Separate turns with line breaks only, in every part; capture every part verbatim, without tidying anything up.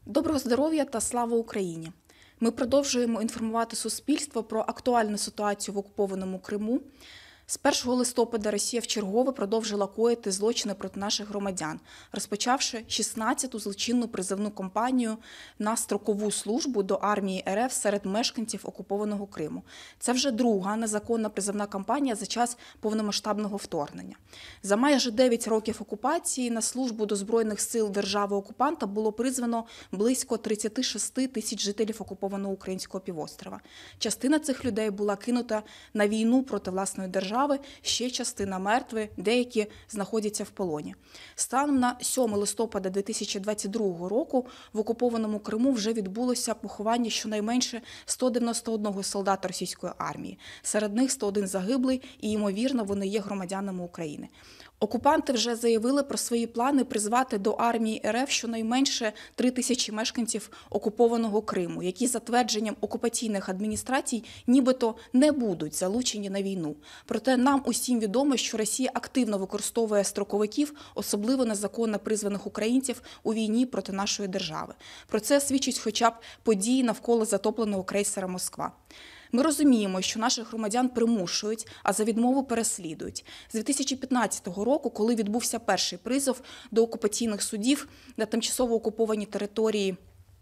Доброго здоров'я та слава Україні! Ми продовжуємо інформувати суспільство про актуальну ситуацію в окупованому Криму. З першого листопада Росія вчергове продовжила коїти злочини проти наших громадян, розпочавши шістнадцяту злочинну призовну кампанію на строкову службу до армії РФ серед мешканців окупованого Криму. Це вже друга незаконна призовна кампанія за час повномасштабного вторгнення. За майже дев'ять років окупації на службу до Збройних сил держави-окупанта було призвано близько тридцять шість тисяч жителів окупованого українського півострова. Частина цих людей була кинута на війну проти власної держави, ще частина мертві, деякі знаходяться в полоні. Станом на сьоме листопада дві тисячі двадцять другого року в окупованому Криму вже відбулося поховання щонайменше сто дев'яносто одного солдата російської армії. Серед них сто один загиблий і, ймовірно, вони є громадянами України. Окупанти вже заявили про свої плани призвати до армії РФ щонайменше три тисячі мешканців окупованого Криму, які за твердженням окупаційних адміністрацій нібито не будуть залучені на війну. Проте нам усім відомо, що Росія активно використовує строковиків, особливо незаконно призваних українців, у війні проти нашої держави. Про це свідчать хоча б події навколо затопленого крейсера «Москва». Ми розуміємо, що наших громадян примушують, а за відмову переслідують. З дві тисячі п'ятнадцятого року, коли відбувся перший призов до окупаційних судів на тимчасово окупованій території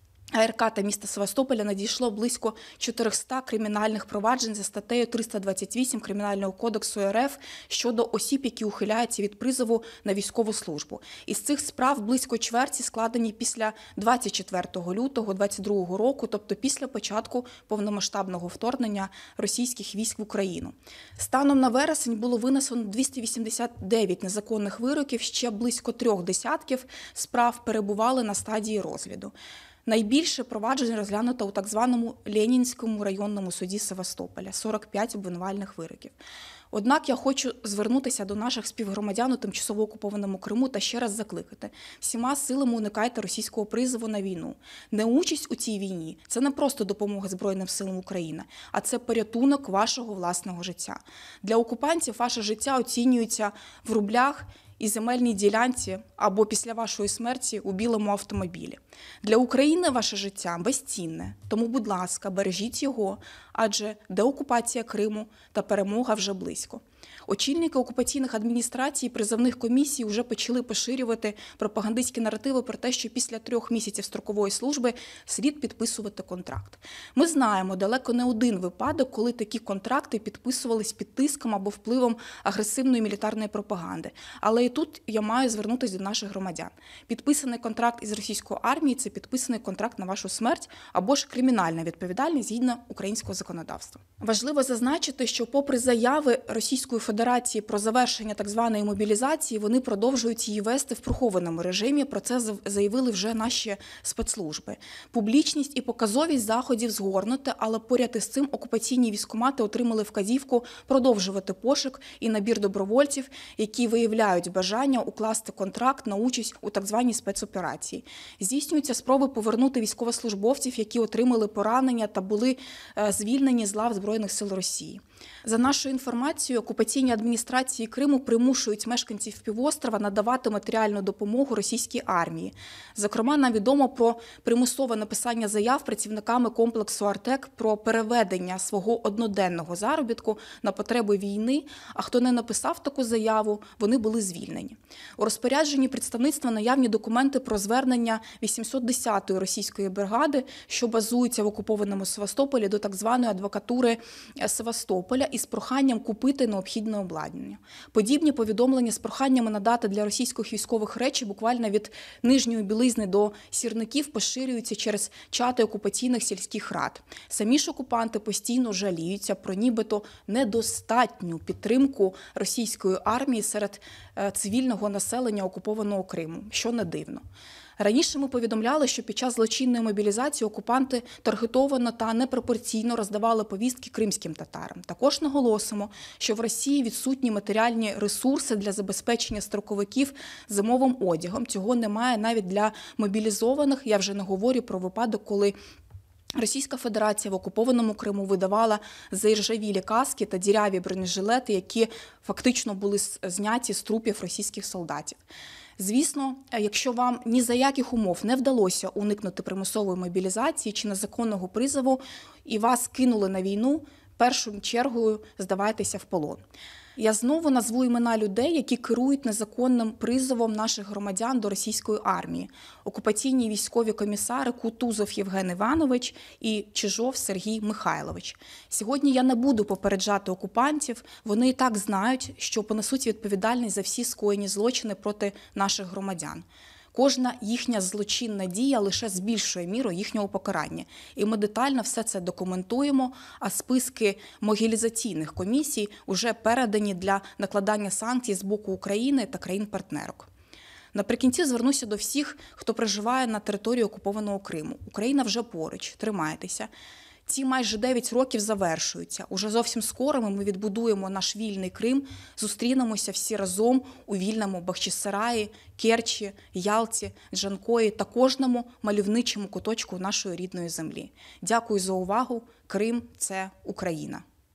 АРК та міста Севастополя, надійшло близько чотириста кримінальних проваджень за статтею триста двадцять вісім Кримінального кодексу РФ щодо осіб, які ухиляються від призову на військову службу. Із цих справ близько чверті складені після двадцять четвертого лютого двадцять другого року, тобто після початку повномасштабного вторгнення російських військ в Україну. Станом на вересень було винесено двісті вісімдесят дев'ять незаконних вироків, ще близько трьох десятків справ перебували на стадії розгляду. Найбільше проваджень розглянуто у так званому Ленінському районному суді Севастополя – сорок п'ять обвинувальних вироків. Однак я хочу звернутися до наших співгромадян у тимчасово окупованому Криму та ще раз закликати. Всіма силами уникайте російського призову на війну. Неучасть у цій війні – це не просто допомога Збройним силам України, а це порятунок вашого власного життя. Для окупантів ваше життя оцінюється в рублях і земельній ділянці або після вашої смерті у білому автомобілі. Для України ваше життя безцінне, тому, будь ласка, бережіть його, адже деокупація Криму та перемога вже близько. Очільники окупаційних адміністрацій і призовних комісій вже почали поширювати пропагандистські наративи про те, що після трьох місяців строкової служби слід підписувати контракт. Ми знаємо далеко не один випадок, коли такі контракти підписувались під тиском або впливом агресивної мілітарної пропаганди. Але і тут я маю звернутися до наших громадян. Підписаний контракт із російською армією – це підписаний контракт на вашу смерть або ж кримінальна відповідальність згідно українського законодавства. Важливо зазначити, що попри заяви Російської Федерації про завершення так званої мобілізації, вони продовжують її вести в прихованому режимі. Про це заявили вже наші спецслужби. Публічність і показовість заходів згорнута, але поряд із цим окупаційні військкомати отримали вказівку продовжувати пошук і набір добровольців, які виявляють бажання укласти контракт на участь у так званій спецоперації. Здійснюються спроби повернути військовослужбовців, які отримали поранення та були звільнені з лав Збройних сил Росії. За нашою інформацією, окупаційні адміністрації Криму примушують мешканців півострова надавати матеріальну допомогу російській армії. Зокрема, нам відомо про примусове написання заяв працівниками комплексу «Артек» про переведення свого одноденного заробітку на потреби війни, а хто не написав таку заяву, вони були звільнені. У розпорядженні представництва наявні документи про звернення вісімсот десятої російської бригади, що базується в окупованому Севастополі, до так званої адвокатури Севастополя із проханням купити необхідне обладнання. Подібні повідомлення з проханнями надати для російських військових речі буквально від нижньої білизни до сірників поширюються через чати окупаційних сільських рад. Самі ж окупанти постійно жаліються про нібито недостатню підтримку російської армії серед цивільного населення окупованого Криму, що не дивно. Раніше ми повідомляли, що під час злочинної мобілізації окупанти таргетовано та непропорційно роздавали повістки кримським татарам. Також наголосимо, що в Росії відсутні матеріальні ресурси для забезпечення строковиків зимовим одягом. Цього немає навіть для мобілізованих. Я вже не говорю про випадок, коли Російська Федерація в окупованому Криму видавала заіржавілі каски та діряві бронежилети, які фактично були зняті з трупів російських солдатів. Звісно, якщо вам ні за яких умов не вдалося уникнути примусової мобілізації чи незаконного призову і вас кинули на війну, першою чергою здавайтеся в полон. Я знову назву імена людей, які керують незаконним призовом наших громадян до російської армії. Окупаційні військові комісари Кутузов Євген Іванович і Чижов Сергій Михайлович. Сьогодні я не буду попереджати окупантів, вони і так знають, що понесуть відповідальність за всі скоєні злочини проти наших громадян. Кожна їхня злочинна дія лише збільшує міру їхнього покарання. І ми детально все це документуємо, а списки мобілізаційних комісій вже передані для накладання санкцій з боку України та країн-партнерок. Наприкінці звернуся до всіх, хто проживає на території окупованого Криму. Україна вже поруч, тримайтеся. Ці майже дев'ять років завершуються. Уже зовсім скоро ми відбудуємо наш вільний Крим, зустрінемося всі разом у вільному Бахчисараї, Керчі, Ялті, Джанкої та кожному мальовничому куточку нашої рідної землі. Дякую за увагу. Крим – це Україна.